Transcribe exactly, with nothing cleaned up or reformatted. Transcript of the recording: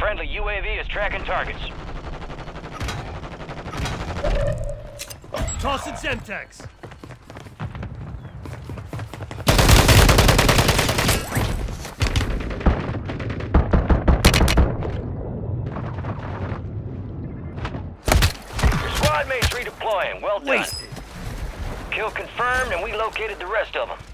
Friendly U A V is tracking targets. Tossing Semtex. Your squad mates redeploying. Well done. Wasted. Kill confirmed, and we located the rest of them.